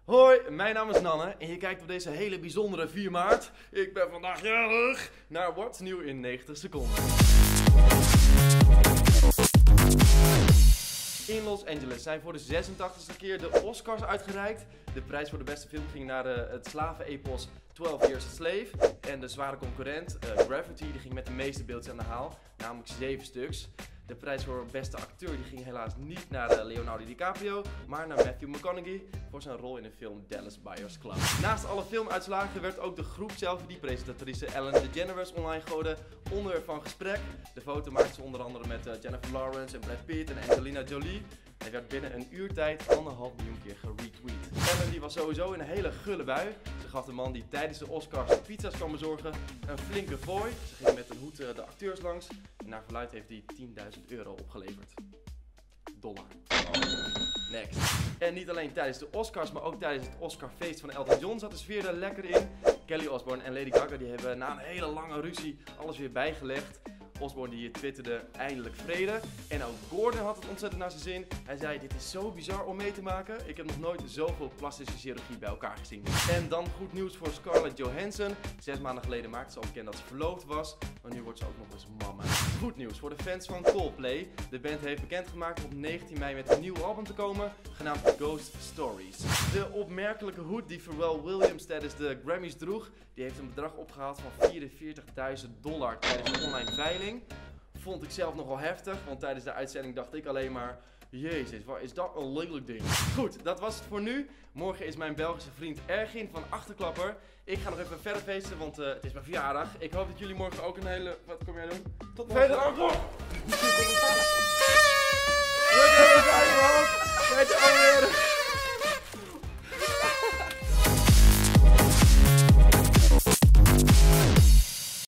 Hoi, mijn naam is Nanne en je kijkt op deze hele bijzondere 4 maart. Ik ben vandaag jarig naar What's Nieuw in 90 seconden. In Los Angeles zijn voor de 86e keer de Oscars uitgereikt. De prijs voor de beste film ging naar het slavenepos 12 Years a Slave. En de zware concurrent, Gravity, die ging met de meeste beeldjes aan de haal, namelijk 7 stuks. De prijs voor beste acteur die ging helaas niet naar Leonardo DiCaprio, maar naar Matthew McConaughey voor zijn rol in de film Dallas Buyers Club. Naast alle filmuitslagen werd ook de groep zelf die presentatrice Ellen DeGeneres online gooide onderwerp van gesprek. De foto maakte ze onder andere met Jennifer Lawrence en Brad Pitt en Angelina Jolie. Hij werd binnen een uur tijd 1,5 miljoen keer geretweet. Ellen die was sowieso in een hele gulle bui. Ze gaf de man die tijdens de Oscars pizza's kwam bezorgen een flinke fooi. Ze ging met een hoed de acteurs langs. En naar verluidt heeft hij €10.000 opgeleverd. Dollar. Next. En niet alleen tijdens de Oscars, maar ook tijdens het Oscarfeest van Elton John zat de sfeer er lekker in. Kelly Osbourne en Lady Gaga die hebben na een hele lange ruzie alles weer bijgelegd. Osbourne die twitterde eindelijk vrede. En ook Gordon had het ontzettend naar zijn zin. Hij zei: dit is zo bizar om mee te maken. Ik heb nog nooit zoveel plastische chirurgie bij elkaar gezien. En dan goed nieuws voor Scarlett Johansson. 6 maanden geleden maakte ze al bekend dat ze verloofd was. Maar nu wordt ze ook nog eens mama. Goed nieuws voor de fans van Coldplay. De band heeft bekendgemaakt op 19 mei met een nieuw album te komen, genaamd Ghost Stories. De opmerkelijke hoed die Pharrell Williams tijdens de Grammys droeg, die heeft een bedrag opgehaald van $44.000 tijdens een online veiling. Vond ik zelf nogal heftig, want tijdens de uitzending dacht ik alleen maar: jezus, wat is dat een lelijk ding. Goed, dat was het voor nu. Morgen is mijn Belgische vriend Ergin van Achterklapper. Ik ga nog even verder feesten, want het is mijn verjaardag. Ik hoop dat jullie morgen ook een hele... Wat kom jij doen? Tot morgen. Verder,